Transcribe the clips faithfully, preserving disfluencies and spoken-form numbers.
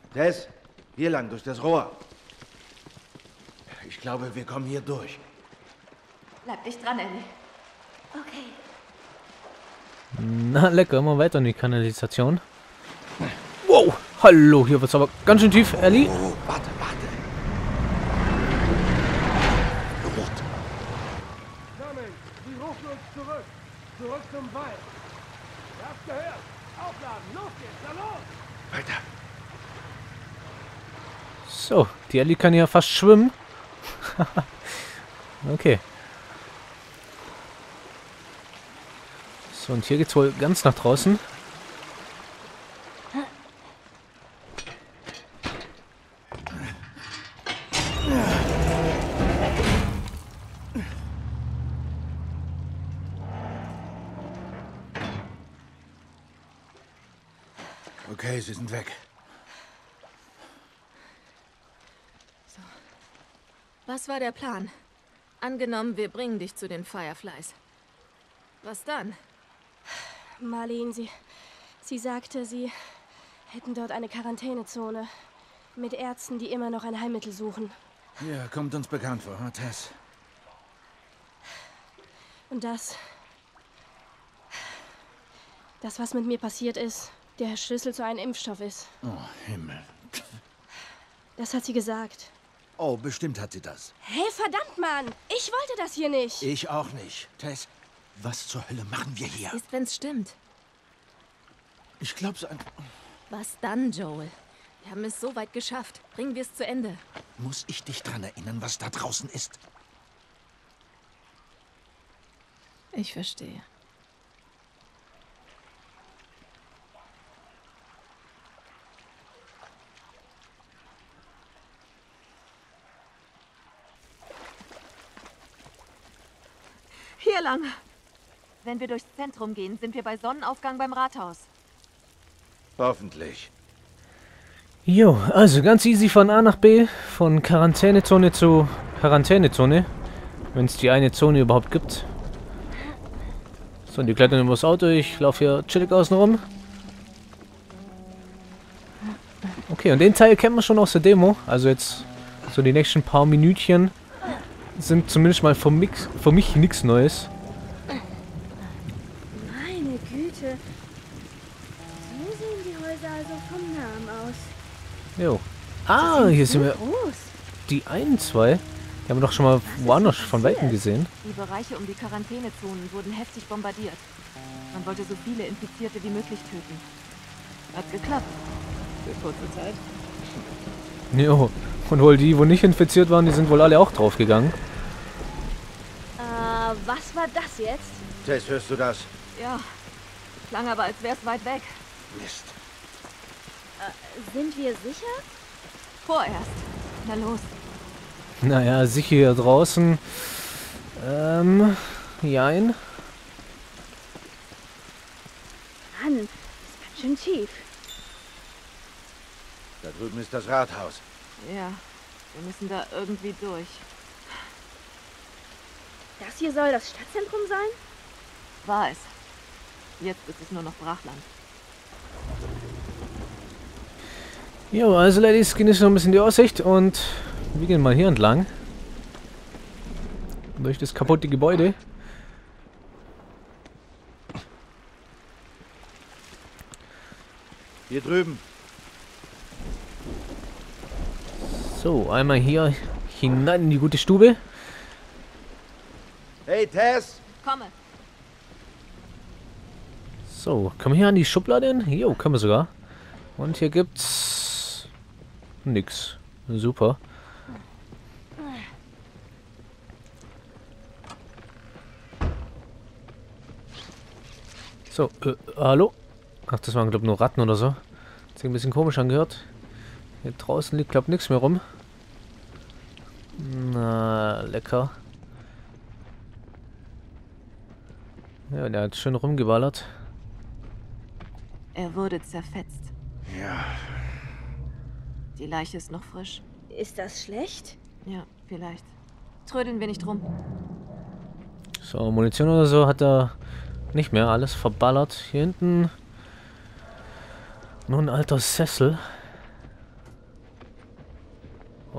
Tess, hier lang, durch das Rohr. Ich glaube, wir kommen hier durch. Bleib dicht dran, Ellie. Okay. Na, lecker, immer weiter in die Kanalisation. Wow, hallo, hier wird's aber ganz schön tief, Ellie. Oh, warte, warte. Gut. Sammeln, sie rufen uns zurück. Zurück zum Wald. Ihr habt gehört. Aufladen, los geht's, na los! Weiter. So, die Ellie kann ja fast schwimmen. Okay. So, und hier geht's wohl ganz nach draußen. Okay, sie sind weg. Was war der Plan? Angenommen, wir bringen dich zu den Fireflies. Was dann? Marlene, sie, sie sagte, sie hätten dort eine Quarantänezone mit Ärzten, die immer noch ein Heilmittel suchen. Ja, kommt uns bekannt vor, hm, Tess? Und das, das, was mit mir passiert ist, der Schlüssel zu einem Impfstoff ist. Oh, Himmel. Das hat sie gesagt. Oh, bestimmt hat sie das. Hey, verdammt, Mann! Ich wollte das hier nicht! Ich auch nicht. Tess, was zur Hölle machen wir hier? Ist, wenn's stimmt. Ich glaub's einfach. Was dann, Joel? Wir haben es so weit geschafft. Bringen wir es zu Ende. Muss ich dich dran erinnern, was da draußen ist? Ich verstehe. Hier lang. Wenn wir durchs Zentrum gehen, sind wir bei Sonnenaufgang beim Rathaus. Hoffentlich. Jo, also ganz easy von A nach B, von Quarantänezone zu Quarantänezone, wenn es die eine Zone überhaupt gibt. So, und die klettern über das Auto, ich laufe hier chillig außen rum. Okay, und den Teil kennen wir schon aus der Demo, also jetzt so die nächsten paar Minütchen sind zumindest mal für mich, für mich nichts Neues. Meine Güte. So sehen die Häuser also vom Namen aus. Jo. Ah, hier sind wir. Groß. Die einen zwei. Die haben wir doch schon mal woanders von Weitem gesehen. Die Bereiche um die Quarantänezonen wurden heftig bombardiert. Man wollte so viele Infizierte wie möglich töten. Hat geklappt. Für kurze Zeit. Jo. Und wohl die, wo nicht infiziert waren, die sind wohl alle auch draufgegangen. Äh, was war das jetzt? Tess, hörst du das? Ja. Klang aber, als wär's weit weg. Mist. Sind wir sicher? Vorerst. Na los. Naja, sicher hier draußen. Ähm, jein. Mann, ist ganz schön tief. Da drüben ist das Rathaus. Ja, wir müssen da irgendwie durch. Das hier soll das Stadtzentrum sein? War es. Jetzt ist es nur noch Brachland. Jo, also Ladies, genießen noch ein bisschen die Aussicht und wir gehen mal hier entlang. Durch das kaputte Gebäude. Hier drüben. So, einmal hier hinein in die gute Stube. Hey, Tess! Komme. So, können wir hier an die Schublade hin? Jo, können wir sogar. Und hier gibt's nix. Super. So, äh, hallo? Ach, das waren, glaube ich, nur Ratten oder so. Das hat ein bisschen komisch angehört. Hier draußen liegt, glaube ich, nichts mehr rum. Na, lecker. Ja, der hat schön rumgeballert. Er wurde zerfetzt. Ja. Die Leiche ist noch frisch. Ist das schlecht? Ja, vielleicht. Trödeln wir nicht rum. So, Munition oder so hat er nicht mehr. Alles verballert. Hier hinten nur ein alter Sessel.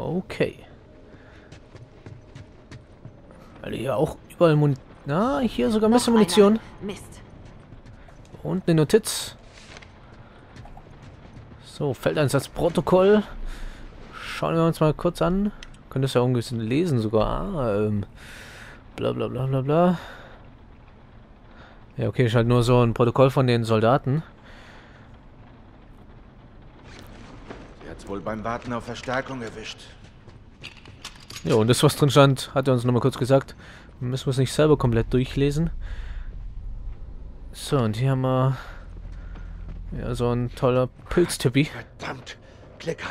Okay. Weil hier auch überall Munition. Na, hier sogar ein bisschen Munition. Mist. Und eine Notiz. So, Feldeinsatzprotokoll. Schauen wir uns mal kurz an. Könnt es ja irgendwie ein bisschen lesen sogar. Ah, ähm. Bla bla bla bla bla. Ja, okay, ist halt nur so ein Protokoll von den Soldaten. Sie hat's wohl beim Warten auf Verstärkung erwischt. Ja, und das, was drin stand, hat er uns nochmal kurz gesagt. Müssen wir es nicht selber komplett durchlesen. So, und hier haben wir ja so ein toller Pilztippi. Verdammt, Klicker.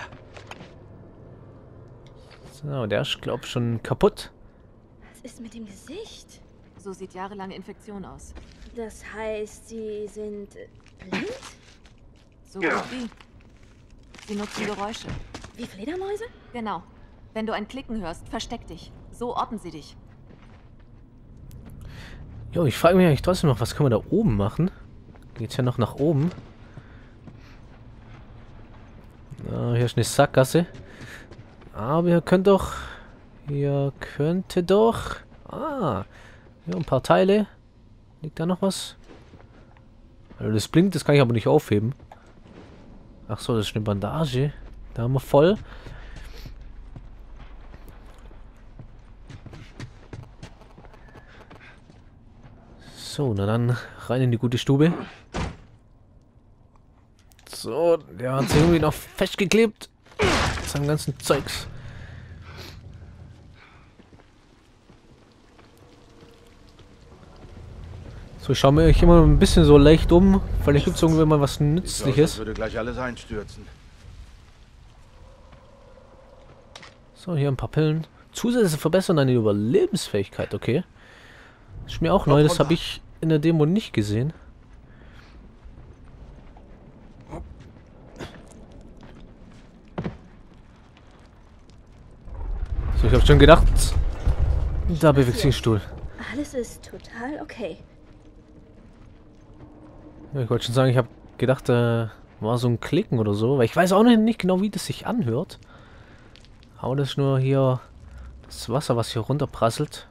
So, der ist, glaub ich, schon kaputt. Was ist mit dem Gesicht? So sieht jahrelange Infektion aus. Das heißt, sie sind äh, blind? So gut wie. Sie nutzen Geräusche. Wie Fledermäuse? Genau. Wenn du ein Klicken hörst, versteck dich. So orten sie dich. Jo, ich frage mich eigentlich trotzdem noch, was können wir da oben machen? Geht's ja noch nach oben. Na, hier ist eine Sackgasse. Aber ihr könnt doch... Hier könnte doch... Ah, hier ein paar Teile. Liegt da noch was? Also das blinkt, das kann ich aber nicht aufheben. Ach so, das ist eine Bandage. Da haben wir voll. So, na dann rein in die gute Stube. So, der hat sich irgendwie noch festgeklebt. Mit seinem ganzen Zeugs. So, ich schaue mir ich immer ein bisschen so leicht um. Vielleicht gibt es irgendwann mal was Nützliches. Das würde gleich alles einstürzen. So, hier ein paar Pillen. Zusätzliche verbessern deine Überlebensfähigkeit, okay. Das ist mir auch neu, das habe ich in der Demo nicht gesehen. So, ich habe schon gedacht, da bewegt sich ein Stuhl. Alles ist total okay. Ja, ich wollte schon sagen, ich habe gedacht, da war so ein Klicken oder so, weil ich weiß auch nicht genau, wie das sich anhört. Aber das ist nur hier das Wasser, was hier runterprasselt.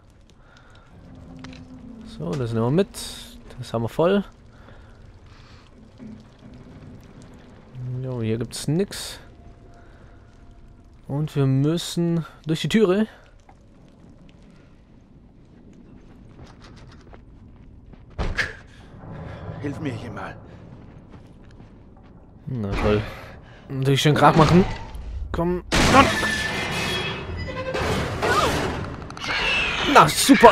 So, das nehmen wir mit. Das haben wir voll. Jo, hier gibt es nichts. Und wir müssen durch die Türe. Hilf mir hier mal. Na toll. Natürlich schön Krach machen. Komm. Na, super.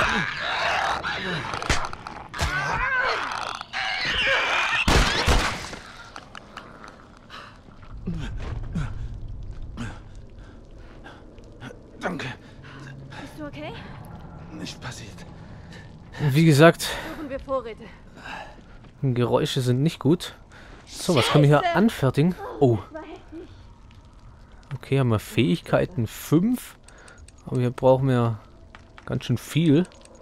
Danke. Bist du okay? Nicht passiert. Wie gesagt, Suchen wir Vorräte. Geräusche sind nicht gut. So, was können wir hier anfertigen? Oh. Okay, haben wir Fähigkeiten fünf. Aber hier brauchen wir ganz schön viel.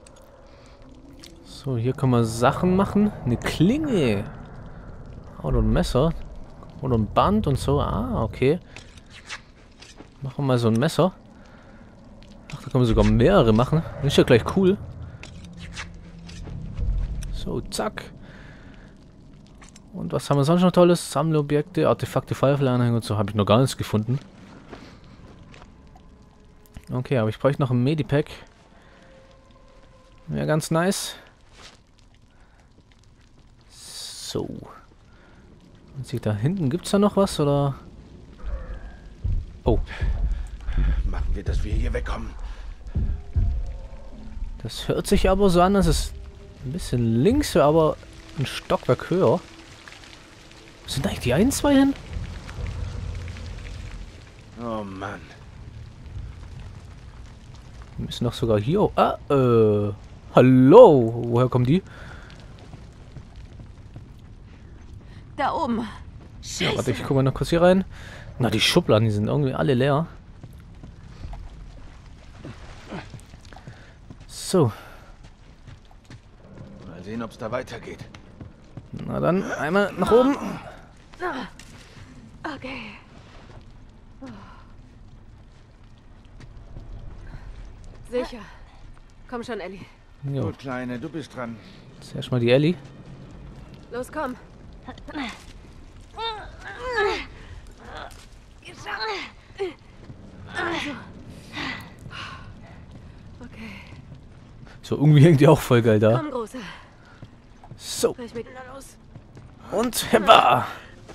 So, hier können wir Sachen machen. Eine Klinge. Oder ein Messer. Oder ein Band und so. Ah, okay. Machen wir mal so ein Messer. Ach, da können wir sogar mehrere machen. Das ist ja gleich cool. So, zack. Und was haben wir sonst noch Tolles? Sammlobjekte, Artefakte, Firefly-Anhänger und so. Habe ich noch gar nichts gefunden. Okay, aber ich bräuchte noch ein Medipack. Wäre ganz nice. So. Und sieht da hinten, gibt es da noch was, oder? Oh. Machen wir, dass wir hier wegkommen. Das hört sich aber so an, dass es ein bisschen links wäre, aber ein Stockwerk höher. Wo sind eigentlich die ein, zwei hin? Oh Mann. Wir müssen doch sogar hier... Ah, äh... Hallo? Woher kommen die? Da oben. Ja, warte, ich gucke mal noch kurz hier rein. Na, die Schubladen, die sind irgendwie alle leer. So. Mal sehen, ob es da weitergeht. Na dann, einmal nach oben. Okay. Sicher. Komm schon, Ellie. Jo, Gut, Kleine, du bist dran. zuerst mal die Ellie. Los, komm. Okay. So, irgendwie hängt die auch voll geil da. Komm, Große. So, Brech mit na los. und heppa!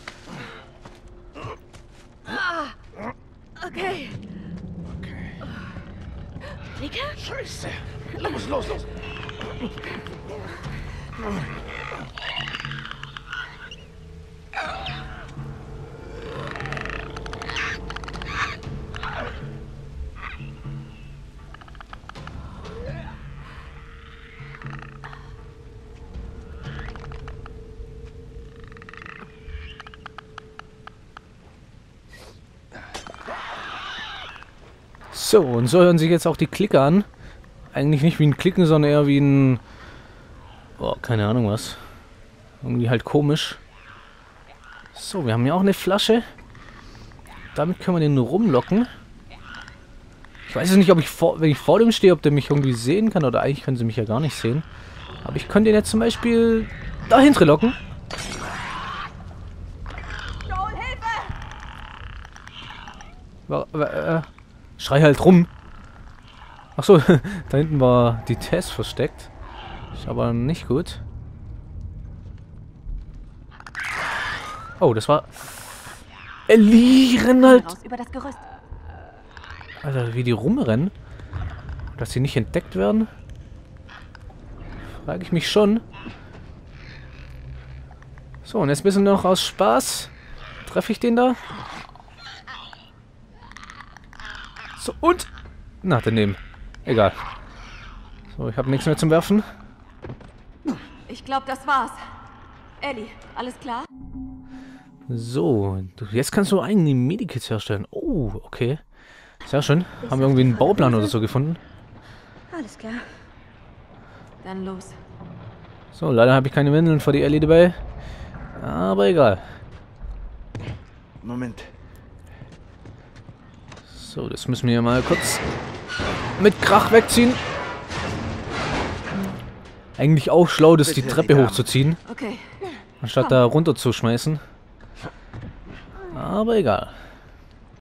Okay. Flicker? Scheiße. Los, los, los. So, und so hören sich jetzt auch die Klicker an. Eigentlich nicht wie ein Klicken, sondern eher wie ein... Oh, keine Ahnung was. Irgendwie halt komisch. So, wir haben ja auch eine Flasche. Damit können wir den rumlocken. Ich weiß jetzt nicht, ob ich vor, wenn ich vor dem stehe, ob der mich irgendwie sehen kann. Oder eigentlich können sie mich ja gar nicht sehen. Aber ich könnte ihn jetzt zum Beispiel dahinter locken. Joel, Hilfe! Wa- wa- äh, Schrei halt rum. Achso, da hinten war die Tess versteckt. Ist aber nicht gut. Oh, das war... Ellie, renn halt! Raus über das Gerüst. Alter, wie die rumrennen. Dass sie nicht entdeckt werden. Frage ich mich schon. So, und jetzt ein bisschen noch aus Spaß. Treffe ich den da? So, und... Na, daneben. Egal. So, ich habe nichts mehr zum Werfen. Ich glaube, das war's. Ellie, alles klar? So, du, jetzt kannst du eigene Medikits herstellen. Oh, okay. Sehr schön. Haben wir irgendwie einen Bauplan oder so gefunden? Alles klar. Dann los. So, leider habe ich keine Windeln für die Ellie dabei. Aber egal. Moment. So, das müssen wir mal kurz mit Krach wegziehen. Eigentlich auch schlau, das die Bitte, Treppe die Damen. hochzuziehen, Okay. anstatt da runter zu schmeißen. Aber egal.